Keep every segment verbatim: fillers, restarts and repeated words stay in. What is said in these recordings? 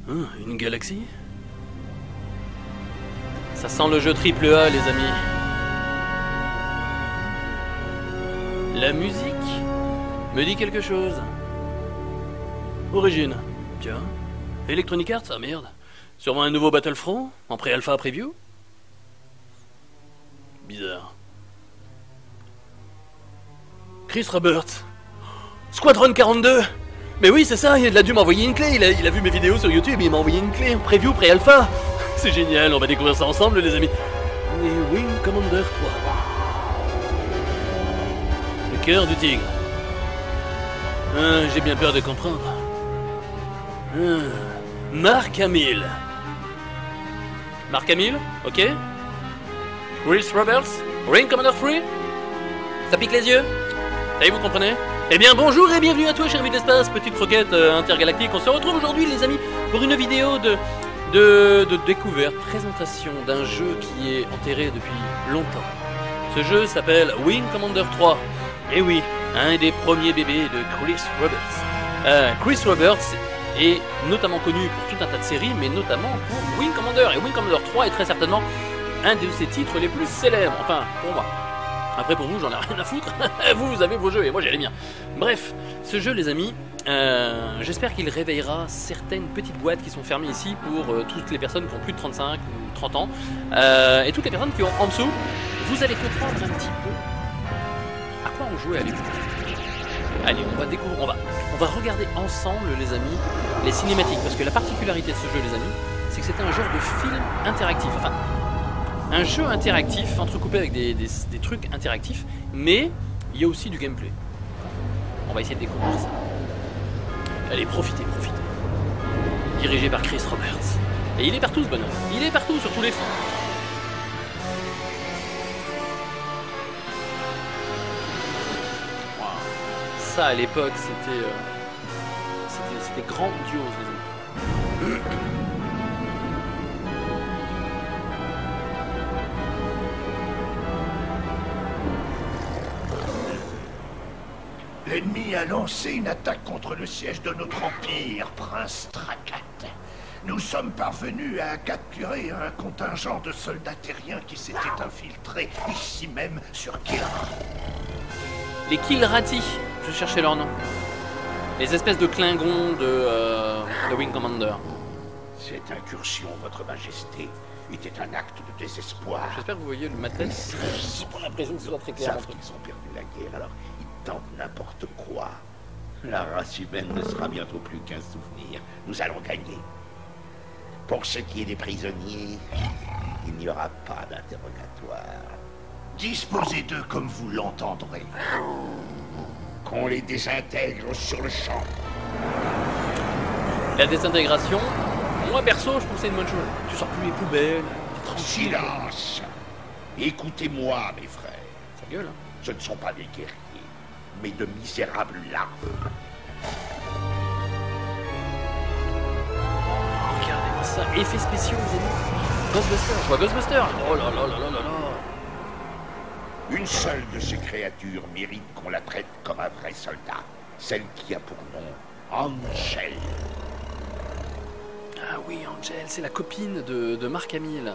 Hum, une galaxie? Ça sent le jeu triple A, les amis. La musique me dit quelque chose. Origine. Tiens. Electronic Arts, ah merde. Sûrement un nouveau Battlefront en pré-alpha preview? Bizarre. Chris Roberts. Squadron quarante-deux. Mais oui, c'est ça, il a dû m'envoyer une clé. Il a, il a vu mes vidéos sur YouTube et il m'a envoyé une clé. Preview pré-alpha. C'est génial, on va découvrir ça ensemble, les amis. Et Wing Commander trois. Le cœur du tigre. Ah, j'ai bien peur de comprendre. Ah, Mark Hamill. Mark Hamill, ok. Chris Roberts, Wing Commander trois. Ça pique les yeux? Ça y est, vous comprenez? Eh bien bonjour et bienvenue à toi, cher ami de l'espace, petite roquette euh, intergalactique. On se retrouve aujourd'hui, les amis, pour une vidéo de... De, de découverte, présentation d'un jeu qui est enterré depuis longtemps. Ce jeu s'appelle Wing Commander trois. Et oui, un des premiers bébés de Chris Roberts. Euh, Chris Roberts est notamment connu pour tout un tas de séries, mais notamment pour Wing Commander. Et Wing Commander trois est très certainement un de ses titres les plus célèbres. Enfin, pour moi. Après, pour vous, j'en ai rien à foutre. Vous, vous avez vos jeux et moi, j'ai les miens. Bref, ce jeu, les amis, euh, j'espère qu'il réveillera certaines petites boîtes qui sont fermées ici pour euh, toutes les personnes qui ont plus de trente-cinq ou trente ans. Euh, et toutes les personnes qui ont en dessous, vous allez comprendre un petit peu à quoi on jouait à l'époque. Allez, on va découvrir, on va, on va regarder ensemble, les amis, les cinématiques. Parce que la particularité de ce jeu, les amis, c'est que c'était un genre de film interactif. Enfin, un jeu interactif, entrecoupé avec des, des, des trucs interactifs, mais il y a aussi du gameplay. On va essayer de découvrir ça. Allez, profitez, profitez. Dirigé par Chris Roberts. Et il est partout, ce bonhomme. Il est partout, sur tous les fronts. Wow. Ça, à l'époque, c'était... Euh, c'était c'était grandiose, les amis. L'ennemi a lancé une attaque contre le siège de notre empire, Prince Trakat. Nous sommes parvenus à capturer un contingent de soldats terriens qui s'étaient infiltrés ici même sur Kilra. Les Kilrati, je cherchais leur nom. Les espèces de Klingons de, euh, de Wing Commander. Cette incursion, votre majesté, était un acte de désespoir. J'espère que vous voyez le matrice. J'ai pas l'impression que ce soit très Ils clair. savent qu'ils ont perdu la guerre, alors tente n'importe quoi. La race humaine ne sera bientôt plus qu'un souvenir. Nous allons gagner. Pour ce qui est des prisonniers, il n'y aura pas d'interrogatoire. Disposez d'eux comme vous l'entendrez. Qu'on les désintègre sur le champ. La désintégration, moi perso, je trouve que c'est une bonne chose. Tu sors plus les poubelles. Silence. Écoutez-moi, mes frères. Ça gueule, hein. Ce ne sont pas des guerriers, mais de misérables larves. Regardez-moi ça, effets spéciaux, les amis. Ghostbusters, je vois Ghostbusters. Oh là là là là là là. Une seule de ces créatures mérite qu'on la traite comme un vrai soldat. Celle qui a pour nom Angel. Ah oui, Angel, c'est la copine de, de Mark Hamill.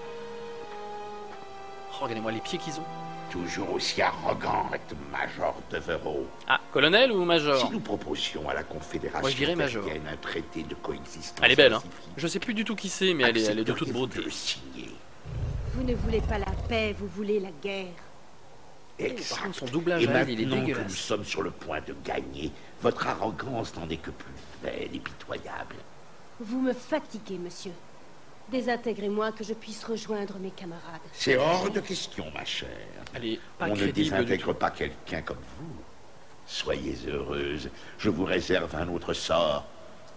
Oh, regardez-moi les pieds qu'ils ont. Toujours aussi arrogante, Major Devereaux. Ah, colonel ou major? Si nous proposions à la Confédération Moi, je dirais major. terrienne un traité de coexistence... Elle est belle, hein. pacifique, Je sais plus du tout qui c'est, mais elle est, elle est de toute accepteriez-vous beauté. de le signer? Vous ne voulez pas la paix, vous voulez la guerre. Exact. Par contre, son doublage, Et elle, il est maintenant que nous dégueulasse. sommes sur le point de gagner, votre arrogance n'en est que plus belle et pitoyable. Vous me fatiguez, monsieur. Désintégrez-moi que je puisse rejoindre mes camarades. C'est hors de question, ma chère. Elle est pas On ne crédible du désintègre tout. pas quelqu'un comme vous. Soyez heureuse, je vous réserve un autre sort.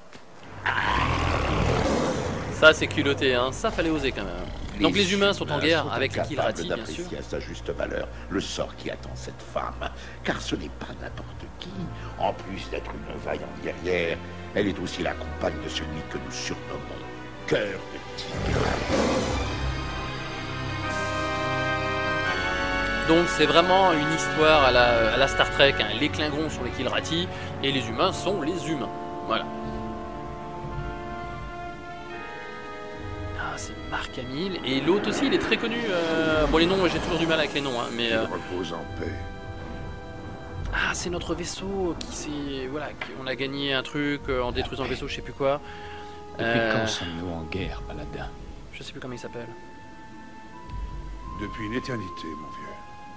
Ça, c'est culotté, hein. Ça, fallait oser quand même. Donc les humains sont en guerre sont avec les incapables Kilrati, bien sûr. d'apprécier à sa juste valeur le sort qui attend cette femme. Car ce n'est pas n'importe qui. En plus d'être une vaillante guerrière, elle est aussi la compagne de celui que nous surnommons Cœur de Tigre. Donc c'est vraiment une histoire à la, à la Star Trek, hein. Les Klingons sont les Kilrati et les humains sont les humains. Voilà. c'est Marc Hamill. Et l'autre aussi, il est très connu. Euh... Bon, les noms, j'ai toujours du mal avec les noms, hein, mais... Euh... repose en paix. Ah, c'est notre vaisseau qui s'est... Voilà, qui... on a gagné un truc euh, en détruisant le vaisseau, je sais plus quoi. Depuis Euh... quand sommes-nous en guerre, paladin? Je sais plus comment il s'appelle. Depuis une éternité, mon vieux.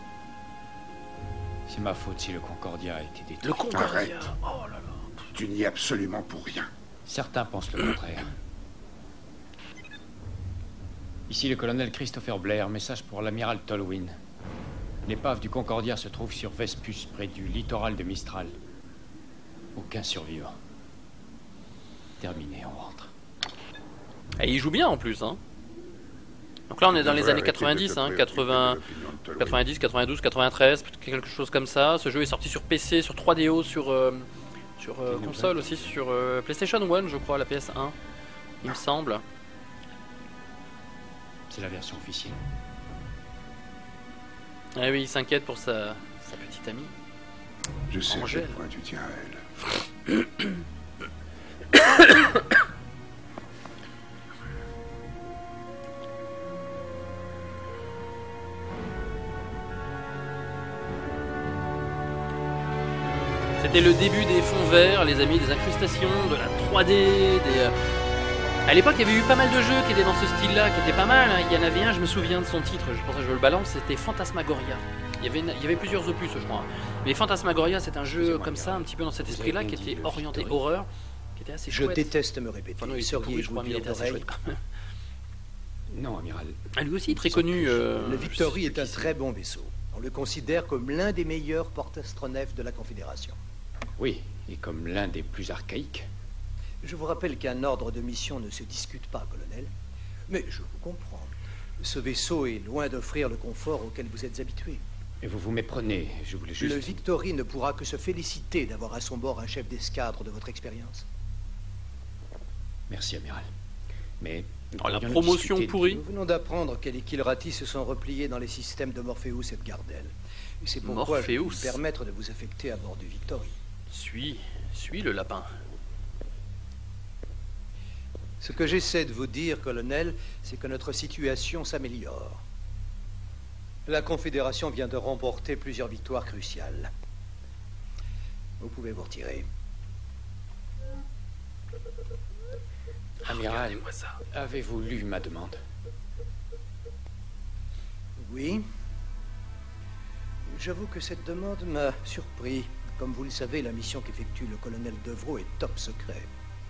C'est ma faute si le Concordia a été détruit. Le Concordia. Arrête. Oh là là. Tu n'y es absolument pour rien. Certains pensent le contraire. Ici le colonel Christopher Blair, message pour l'amiral Tolwyn. L'épave du Concordia se trouve sur Vespus, près du littoral de Mistral. Aucun survivant. Terminé, on rentre. Et il joue bien en plus, hein. Donc là on est dans les années quatre-vingt-dix, hein, quatre-vingts, quatre-vingt-dix, quatre-vingt-douze, quatre-vingt-treize, quelque chose comme ça. Ce jeu est sorti sur P C, sur trois D O, sur, euh, sur euh, console aussi, sur euh, PlayStation un, je crois, la P S un, il me semble. C'est la version officielle. Ah oui, il s'inquiète pour sa, sa petite amie. Je sais à Angèle. quel point tu tiens à elle. C'était le début des fonds verts, les amis, des incrustations, de la trois D, des... euh, À l'époque, il y avait eu pas mal de jeux qui étaient dans ce style-là, qui étaient pas mal, hein. Il y en avait un, je me souviens de son titre, je pense que je le balance, c'était Phantasmagoria. Il y, avait une- il y avait plusieurs opus, je crois. Mais Phantasmagoria, c'est un jeu comme ça, un petit peu dans cet esprit-là, qui était orienté horreur, qui était assez Je chouette. déteste me répéter. Enfin, non, il était pourri, je Seriez-vous crois, mais il bien était assez d'oreille chouette. Non, amiral. Ah, lui aussi, très connu. euh, Le je Victory sais est plus un qui c'est. très bon vaisseau. On le considère comme l'un des meilleurs porte-astronefs de la Confédération. Oui, et comme l'un des plus archaïques. Je vous rappelle qu'un ordre de mission ne se discute pas, colonel. Mais je vous comprends. Ce vaisseau est loin d'offrir le confort auquel vous êtes habitué. Et vous vous méprenez, je voulais juste... Le Victory ne pourra que se féliciter d'avoir à son bord un chef d'escadre de votre expérience. Merci, amiral. Mais... Oh, la pourrions-nous promotion discuter de- pourrie. Nous venons d'apprendre que les Kilrati se sont repliés dans les systèmes de Morpheus et de Gardel. Et c'est pourquoi je vais Morpheus. me permettre de vous affecter à bord du Victory. Suis, suis le lapin. Ce que j'essaie de vous dire, colonel, c'est que notre situation s'améliore. La Confédération vient de remporter plusieurs victoires cruciales. Vous pouvez vous retirer. Amiral, Regardez-moi ça. avez-vous lu ma demande? Oui. J'avoue que cette demande m'a surpris. Comme vous le savez, la mission qu'effectue le colonel Devreau est top secret.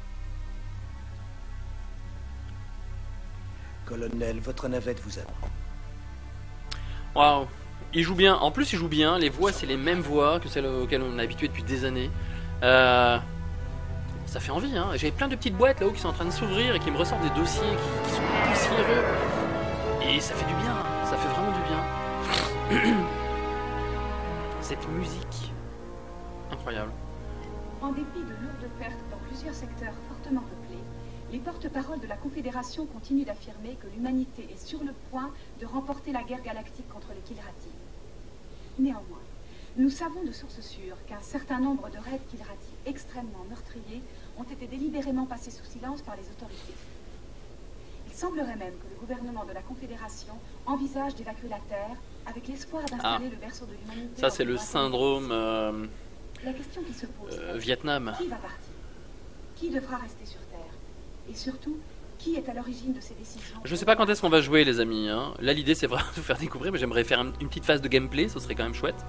Colonel, votre navette vous attend. Waouh, il joue bien. En plus, il joue bien. Les voix, c'est les mêmes voix que celles auxquelles on est habitué depuis des années. Euh, Ça fait envie, hein. J'ai plein de petites boîtes là-haut qui sont en train de s'ouvrir et qui me ressortent des dossiers qui, qui sont poussiéreux. Et ça fait du bien. Ça fait vraiment du bien. Cette musique. Incroyable. En dépit de lourdes pertes dans plusieurs secteurs fortement peuplés, les porte-paroles de la Confédération continuent d'affirmer que l'humanité est sur le point de remporter la guerre galactique contre les Kilrati. Néanmoins, nous savons de sources sûres qu'un certain nombre de raids Kilrati extrêmement meurtriers ont été délibérément passés sous silence par les autorités. Il semblerait même que le gouvernement de la Confédération envisage d'évacuer la Terre avec l'espoir d'installer Ah. le berceau de l'humanité. Ça, dans c'est une le lointaine syndrome galaxie. euh, La question qui se pose euh, est, Vietnam. qui va partir? Qui devra rester sur Terre? Et surtout, qui est à l'origine de ces décisions? Je sais pas quand est-ce qu'on va jouer, les amis, hein. Là, l'idée, c'est vraiment de vous faire découvrir, mais j'aimerais faire un- une petite phase de gameplay, ce serait quand même chouette.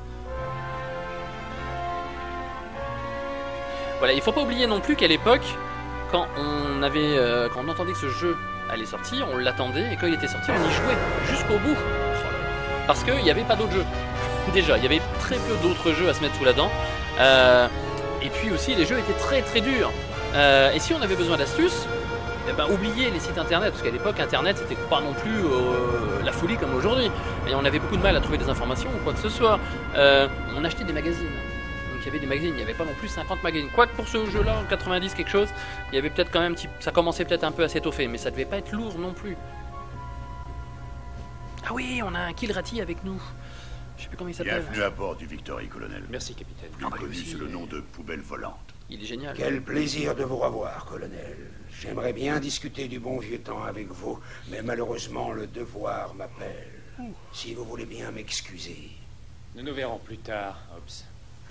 Voilà, il faut pas oublier non plus qu'à l'époque, quand on avait, euh, quand on entendait que ce jeu allait sortir, on l'attendait, et quand il était sorti, on y jouait jusqu'au bout. Parce qu'il n'y avait pas d'autres jeux. Déjà, il y avait très peu d'autres jeux à se mettre sous la dent. Euh, et puis aussi, les jeux étaient très très durs. Euh, et si on avait besoin d'astuces, eh ben, oubliez les sites internet, parce qu'à l'époque, internet c'était pas non plus euh, la folie comme aujourd'hui. Et on avait beaucoup de mal à trouver des informations ou quoi que ce soit. Euh, on achetait des magazines. Donc il y avait des magazines, il n'y avait pas non plus cinquante magazines. Quoique pour ce jeu-là, en quatre-vingt-dix quelque chose, il y avait peut-être quand même, un petit... ça commençait peut-être un peu à s'étoffer, mais ça devait pas être lourd non plus. Ah oui, on a un Kilrati avec nous. Je sais plus comment il s'appelle. Bienvenue à bord du Victory, colonel. Merci, capitaine. Plus connu sous le nom de poubelle volante. Il est génial. Quel plaisir de vous revoir, colonel. J'aimerais bien discuter du bon vieux temps avec vous, mais malheureusement, le devoir m'appelle. Si vous voulez bien m'excuser. Nous nous verrons plus tard, Hobbs.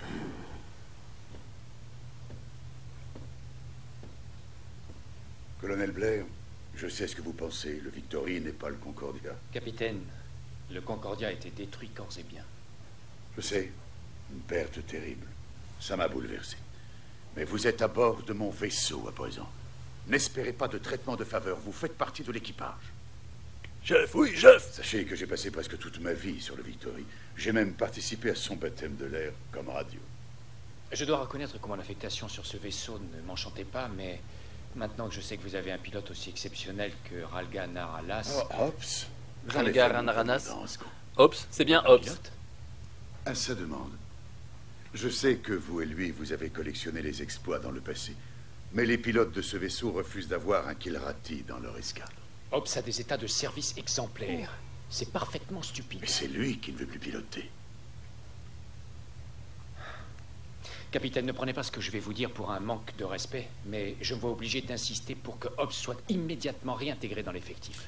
Colonel Blair, je sais ce que vous pensez. Le Victory n'est pas le Concordia. Capitaine, le Concordia a été détruit corps et biens. Je sais, une perte terrible. Ça m'a bouleversé. Mais vous êtes à bord de mon vaisseau à présent. N'espérez pas de traitement de faveur. Vous faites partie de l'équipage. Chef, oui, chef. Sachez que j'ai passé presque toute ma vie sur le Victory. J'ai même participé à son baptême de l'air comme radio. Je dois reconnaître que mon affectation sur ce vaisseau ne m'enchantait pas, mais maintenant que je sais que vous avez un pilote aussi exceptionnel que Ralga Naralas... Oh, Hobbs. Ralga Naralas. Hobbs, c'est bien Hobbs. À sa demande. Je sais que vous et lui, vous avez collectionné les exploits dans le passé. Mais les pilotes de ce vaisseau refusent d'avoir un Kilrati dans leur escadre. Hobbs a des états de service exemplaires. C'est parfaitement stupide. Mais c'est lui qui ne veut plus piloter. Capitaine, ne prenez pas ce que je vais vous dire pour un manque de respect, mais je me vois obligé d'insister pour que Hobbs soit immédiatement réintégré dans l'effectif.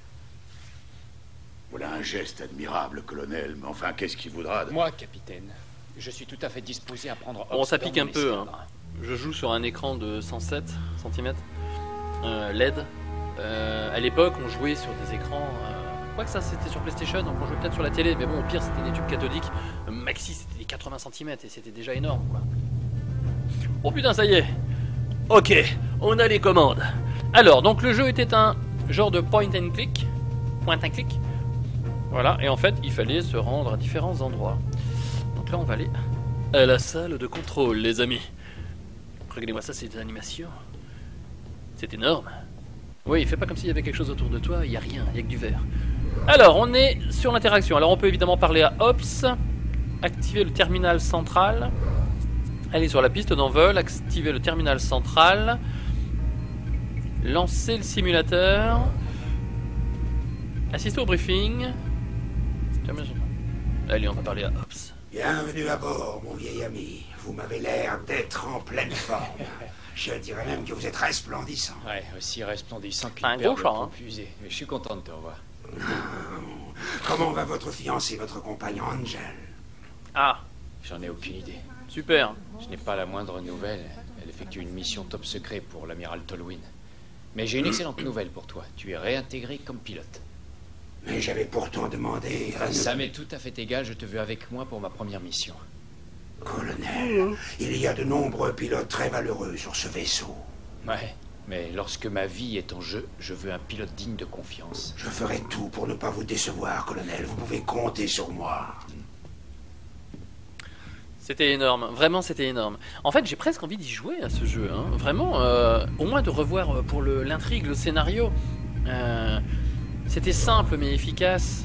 Voilà un geste admirable, colonel, mais enfin, qu'est-ce qu'il voudra de... Moi, capitaine, je suis tout à fait disposé à prendre Hobbs Bon, ça pique dans un mon peu. Hein. escadre. Je joue sur un écran de cent sept centimètres euh, L E D. Euh, à l'époque, on jouait sur des écrans... Euh, quoi que ça, c'était sur PlayStation, donc on jouait peut-être sur la télé, mais bon, au pire, c'était des tubes cathodiques. Euh, maxi, c'était des quatre-vingts centimètres, et c'était déjà énorme, quoi. Oh putain, ça y est. Ok, on a les commandes. Alors, donc le jeu était un genre de point and click. Point and click. Voilà, et en fait, il fallait se rendre à différents endroits. Donc là, on va aller à la salle de contrôle, les amis. Regardez-moi ça, c'est des animations. C'est énorme. Oui, il fait pas comme s'il y avait quelque chose autour de toi, il n'y a rien, il n'y a que du verre. Alors, on est sur l'interaction. Alors, on peut évidemment parler à Hobbs, activer le terminal central, aller sur la piste d'envol, activer le terminal central, lancer le simulateur, assister au briefing. Allez, on va parler à Hobbs. Bienvenue à bord, mon vieil ami. Vous m'avez l'air d'être en pleine forme. Je dirais même que vous êtes resplendissant. Ouais, aussi resplendissant qu'une Un paire gros de champ, hein. confusés. Mais je suis content de te revoir. Comment va votre fiancé, votre compagnon Angel? Ah, J'en ai aucune idée. super. Je n'ai pas la moindre nouvelle. Elle effectue une mission top secret pour l'amiral Tolwyn. Mais j'ai une excellente nouvelle pour toi. Tu es réintégré comme pilote. Mais j'avais pourtant demandé à... Ça m'est tout à fait égal, je te veux avec moi pour ma première mission. Colonel, il y a de nombreux pilotes très valeureux sur ce vaisseau. Ouais, mais lorsque ma vie est en jeu, je veux un pilote digne de confiance. Je ferai tout pour ne pas vous décevoir, colonel. Vous pouvez compter sur moi. C'était énorme, vraiment c'était énorme. En fait, j'ai presque envie d'y jouer à ce jeu, hein. Vraiment, euh, au moins de revoir euh, pour le- l'intrigue, le scénario. Euh, c'était simple mais efficace.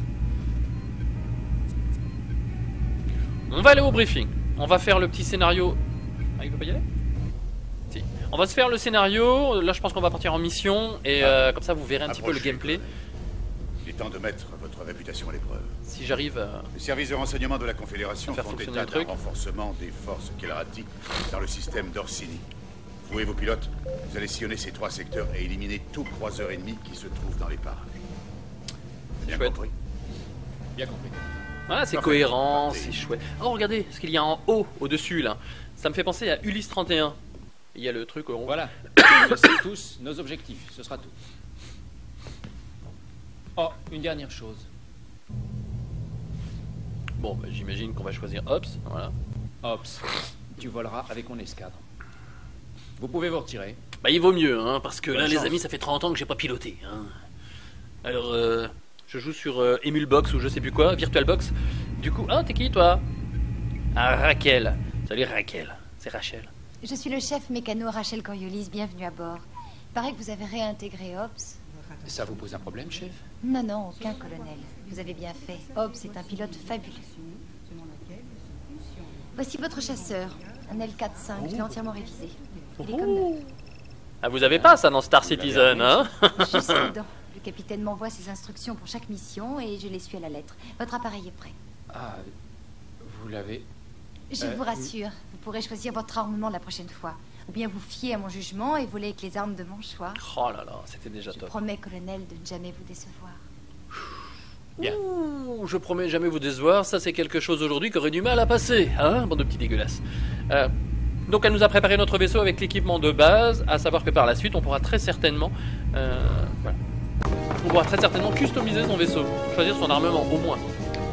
On va aller au briefing. On va faire le petit scénario. Ah, il peut pas y aller? Si. On va se faire le scénario. Là, je pense qu'on va partir en mission et euh, comme ça, vous verrez un petit peu le Approchez, gameplay. colonel. Il est temps de mettre votre réputation à l'épreuve. Si j'arrive. à... Le service de renseignement de la Confédération Faire font fonctionner état le d'un truc. renforcement des forces Kilrati dans le système d'Orsini. Vous et vos pilotes, vous allez sillonner ces trois secteurs et éliminer tout croiseur ennemi qui se trouve dans les parages. Bien Chouette. compris. Bien compris. Voilà, c'est Parfait. cohérent, Parfait. c'est chouette. Oh, regardez ce qu'il y a en haut, au-dessus, là. Ça me fait penser à Ulysse trente et un. Il y a le truc rond. Voilà, je sais tous nos objectifs, ce sera tout. Oh, une dernière chose. Bon, bah, j'imagine qu'on va choisir Hobbs, voilà. Hobbs, tu voleras avec mon escadre. Vous pouvez vous retirer. Bah, il vaut mieux, hein, parce que là, Bonne les chance. amis, ça fait trente ans que j'ai pas piloté. Hein. Alors, euh, je joue sur euh, Emulbox ou je sais plus quoi, VirtualBox. Du coup, ah, t'es qui, toi? Ah, Raquel. Salut, Raquel. C'est Rachel. Je suis le chef mécano Rachel Coriolis, bienvenue à bord. Il paraît que vous avez réintégré Hobbs. Ça vous pose un problème, chef? Non, non, aucun colonel. Vous avez bien fait. Hobbs est un pilote fabuleux. Voici votre chasseur, un L quatre cinq, je l'ai entièrement révisé. Il est comme neuf. Ah, vous avez pas ça dans Star Citizen, hein? Juste dedans. Le capitaine m'envoie ses instructions pour chaque mission et je les suis à la lettre. Votre appareil est prêt. Ah, vous l'avez... Je Euh, vous rassure, vous pourrez choisir votre armement la prochaine fois. Ou bien vous fier à mon jugement et voler avec les armes de mon choix. Oh là là, c'était déjà Je top. promets, colonel, de ne jamais vous décevoir. Bien. Ouh, je promets jamais vous décevoir, ça c'est quelque chose aujourd'hui qui aurait du mal à passer, hein, bande de petits dégueulasses. Euh, donc elle nous a préparé notre vaisseau avec l'équipement de base, à savoir que par la suite on pourra très certainement, euh, voilà. on pourra très certainement customiser son vaisseau, choisir son armement au moins.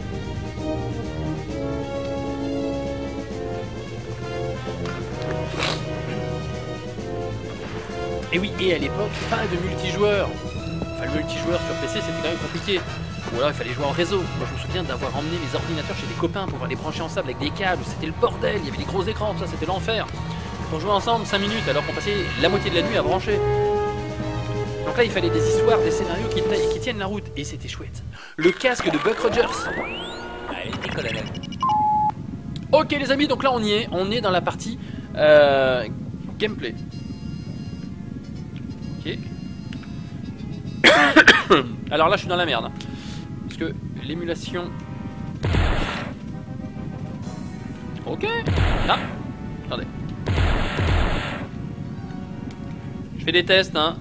Et oui, et à l'époque, pas de multijoueur. Enfin, le multijoueur sur P C c'était quand même compliqué. Ou alors il fallait jouer en réseau. Moi je me souviens d'avoir emmené mes ordinateurs chez des copains pour pouvoir les brancher ensemble avec des câbles. C'était le bordel, il y avait des gros écrans, tout ça c'était l'enfer. Pour jouer ensemble cinq minutes alors qu'on passait la moitié de la nuit à brancher. Donc là il fallait des histoires, des scénarios qui, qui tiennent la route. Et c'était chouette. Le casque de Buck Rogers. Allez, colonel. Ok les amis, donc là on y est. On est dans la partie euh, gameplay. Ok. Alors là je suis dans la merde. Parce que l'émulation... Ok. Ah, attendez. Je fais des tests, hein.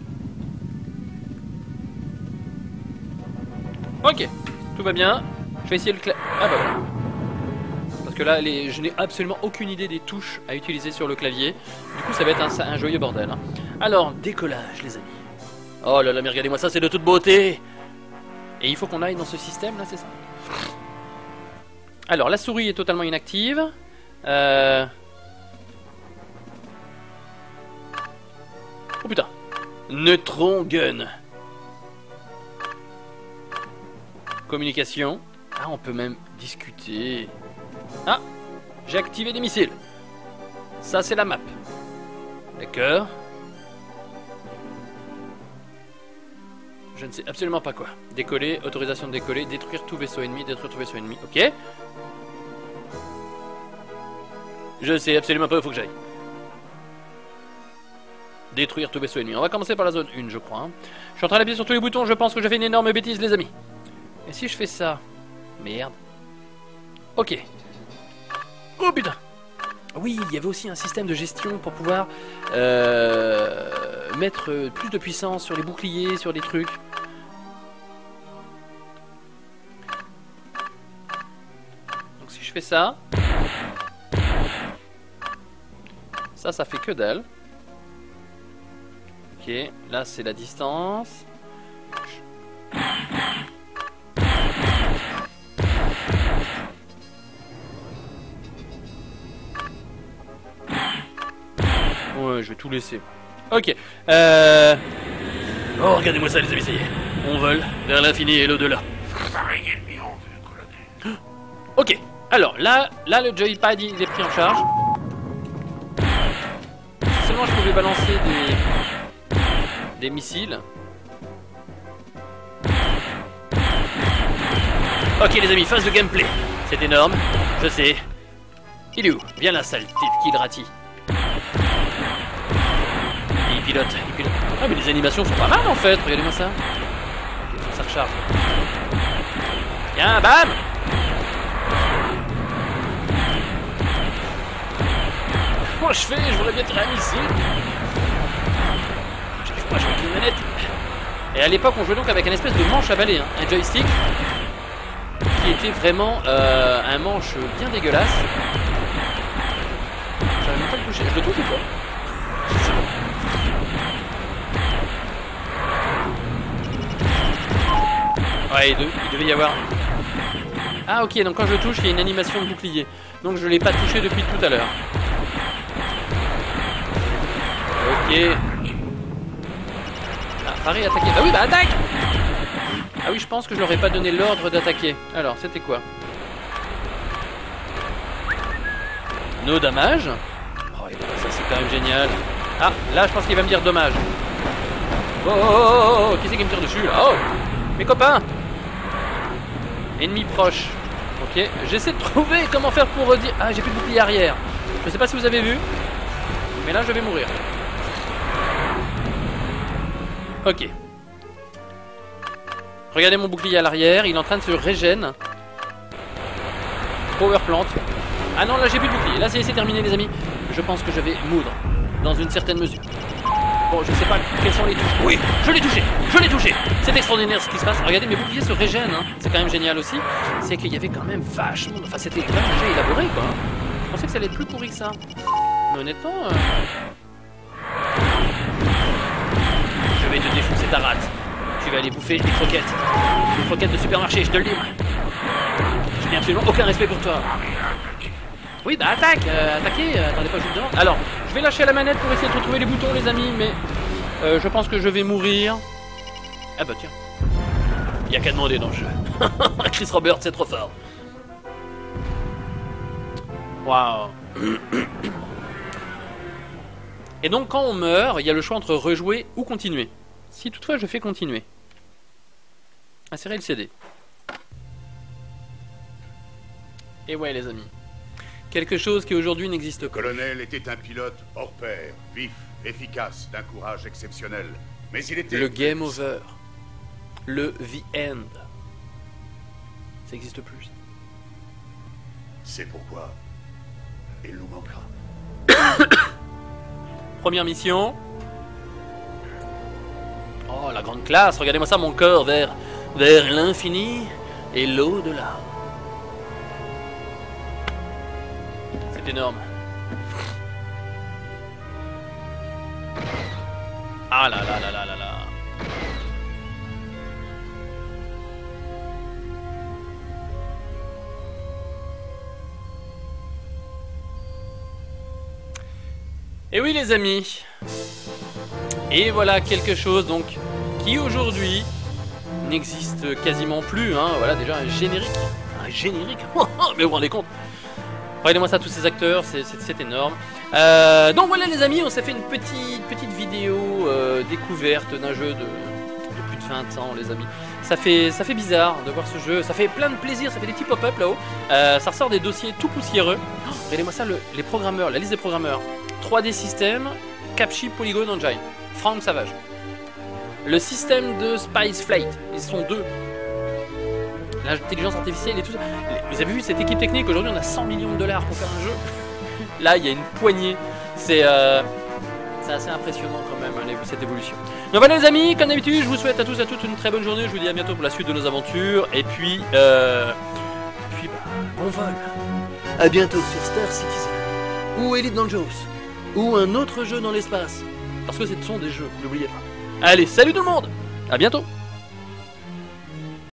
Ok, tout va bien. Je vais essayer le cla... Ah bah voilà. Parce que là, les... je n'ai absolument aucune idée des touches à utiliser sur le clavier. Du coup, ça va être un, un joyeux bordel. Hein. Alors, décollage, les amis. Oh là là, mais regardez-moi ça, c'est de toute beauté. Et il faut qu'on aille dans ce système là, c'est ça? Alors la souris est totalement inactive. Euh... Oh putain. Neutron gun. Communication. Ah, on peut même discuter. Ah, j'ai activé des missiles. Ça c'est la map. D'accord. Je ne sais absolument pas quoi. Décoller, autorisation de décoller, détruire tout vaisseau ennemi, détruire tout vaisseau ennemi. Ok. Je sais absolument pas où il faut que j'aille. Détruire tout vaisseau ennemi. On va commencer par la zone un, je crois. Hein. Je suis en train d'appuyer sur tous les boutons, je pense que j'ai fait une énorme bêtise, les amis. Et si je fais ça? Merde. Ok. Oh putain. Oui, il y avait aussi un système de gestion pour pouvoir euh, mettre plus de puissance sur les boucliers, sur les trucs. Donc si je fais ça, ça, ça fait que dalle. Ok, là c'est la distance. Ouais, je vais tout laisser. Ok. Euh... Oh, regardez-moi ça, les amis, ça y est. On vole vers l'infini et l'au-delà. Ok. Alors, là, là, le joypad, il est pris en charge. Si seulement je pouvais balancer des... des missiles. Ok, les amis, phase de gameplay. C'est énorme, je sais. Il est où? Viens là, sale tête qui gratit. Il pilote, il pilote. Ah mais les animations sont pas mal en fait, regardez-moi ça. Ok, ça recharge. Tiens, bam. Comment je fais? Je voudrais bien tirer un missile. J'arrive pas à jouer avec une manette. Et à l'époque on jouait donc avec un espèce de manche à balai, hein, un joystick qui était vraiment euh, un manche bien dégueulasse. J'arrive même pas à le toucher, je le touche ou pas? Ouais, il, de, il devait y avoir... Ah ok, donc quand je touche, il y a une animation de bouclier. Donc je l'ai pas touché depuis tout à l'heure. Ok. Ah, pareil, attaquer. Ah oui, bah attaque. Ah oui, je pense que je leur ai pas donné l'ordre d'attaquer. Alors, c'était quoi? No damage. Oh, ça c'est quand même génial. Ah, là je pense qu'il va me dire dommage. Oh, oh, oh, oh, oh. Qui c'est qui me tire dessus là? Oh, mes copains. Ennemi proche. Ok, j'essaie de trouver comment faire pour dire... Ah, j'ai plus de bouclier arrière. Je sais pas si vous avez vu, mais là je vais mourir. Ok. Regardez mon bouclier à l'arrière, il est en train de se régène. Power plant. Ah non, là j'ai plus de bouclier. Là c'est terminé les amis. Je pense que je vais moudre. Dans une certaine mesure. Bon, je sais pas quels sont les touches. Oui, je l'ai touché. Je l'ai touché. C'est extraordinaire ce qui se passe. Regardez, mes boucliers se régènent. Hein. C'est quand même génial aussi. C'est qu'il y avait quand même vachement... Enfin, c'était quand même déjà élaboré, quoi. Je pensais que ça allait être plus pourri que ça. Mais honnêtement... Euh... Je vais te défoncer ta rate. Tu vas aller bouffer des croquettes. Des croquettes de supermarché, je te le dis. Je n'ai absolument aucun respect pour toi. Oui, bah attaque, euh, attaquez, euh, attendez pas, je vous demande. Alors, je vais lâcher la manette pour essayer de retrouver les boutons, les amis, mais euh, je pense que je vais mourir. Ah bah tiens, il n'y a qu'à demander dans le jeu. Chris Roberts, c'est trop fort. Waouh. Et donc, quand on meurt, il y a le choix entre rejouer ou continuer. Si toutefois je fais continuer. Insérer le C D. Et ouais, les amis. Quelque chose qui aujourd'hui n'existe pas. Colonel était un pilote hors pair, vif, efficace, d'un courage exceptionnel. Mais il était... Le game over. Le the end. Ça n'existe plus. C'est pourquoi il nous manquera. Première mission. Oh, la grande classe. Regardez-moi ça, mon corps vers, vers l'infini et l'au-delà. Énorme. Ah là là là là là là. Et oui les amis. Et voilà quelque chose donc qui aujourd'hui n'existe quasiment plus. Hein. Voilà déjà un générique. Un générique. Mais vous vous rendez compte? Regardez-moi ça, tous ces acteurs, c'est énorme. Euh, donc voilà les amis, on s'est fait une petite, petite vidéo euh, découverte d'un jeu de, de plus de vingt ans les amis. Ça fait, ça fait bizarre de voir ce jeu, ça fait plein de plaisir, ça fait des petits pop-up là-haut. Euh, ça ressort des dossiers tout poussiéreux. Oh, regardez-moi ça, le, les programmeurs, la liste des programmeurs. trois D System, Capsheep, Polygon, Engine. Frank Savage. Le système de Spice Flight, ils sont deux. L'intelligence artificielle et tout ça. Vous avez vu cette équipe technique, aujourd'hui on a cent millions de dollars pour faire un jeu. Là il y a une poignée. C'est euh, assez impressionnant quand même hein, cette évolution. Donc voilà les amis, comme d'habitude je vous souhaite à tous et à toutes une très bonne journée. Je vous dis à bientôt pour la suite de nos aventures. Et puis, euh, puis bah, bon vol. À bientôt sur Star Citizen. Ou Elite Dangerous. Ou un autre jeu dans l'espace. Parce que ce sont des jeux, n'oubliez pas. Allez, salut tout le monde. À bientôt.